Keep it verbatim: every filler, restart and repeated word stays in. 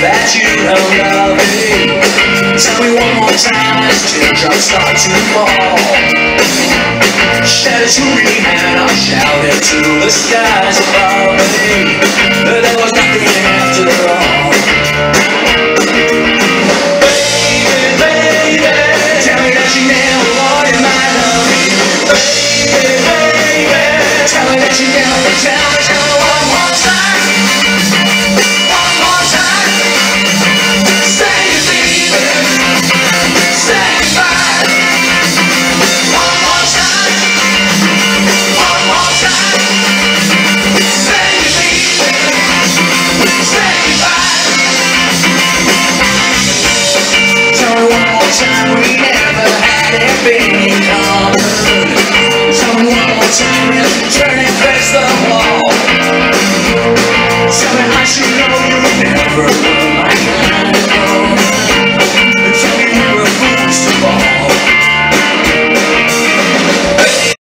that you have loved me. Tell me one more time as teardrops start to fall. Shed it to me and I'll shout it to the skies above me. There was nothing after all.